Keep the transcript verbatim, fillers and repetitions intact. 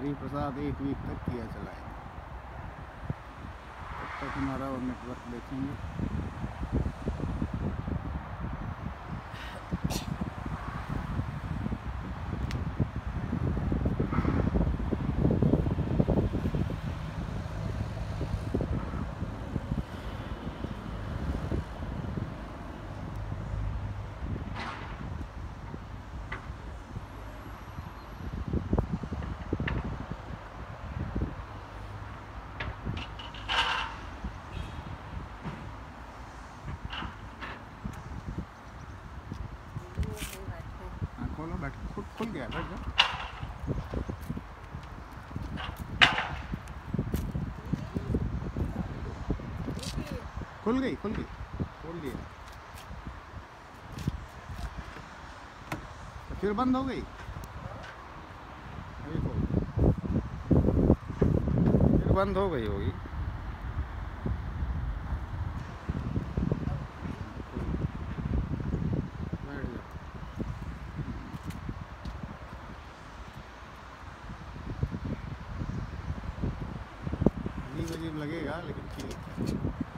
हरी प्रसाद एक वीक तक किया चलाएंगे। तब तक हमारा और नेटवर्क देखेंगे। खोलो, बैठ खुल खुल गया, बैठ जाओ। खुल गई खुल गई खोल दिया, तो फिर बंद हो गई। अभी खोल, फिर बंद हो गई होगी। अजीब अजीब लगेगा लेकिन ठीक है।